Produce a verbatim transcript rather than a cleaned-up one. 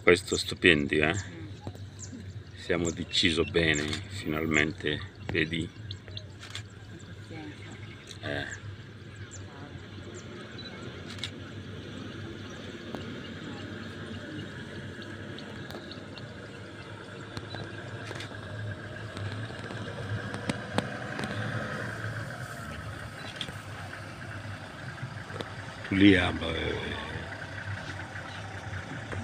questo stupendi, eh? Siamo deciso bene, finalmente, vedi? Eh. Tulia ambayo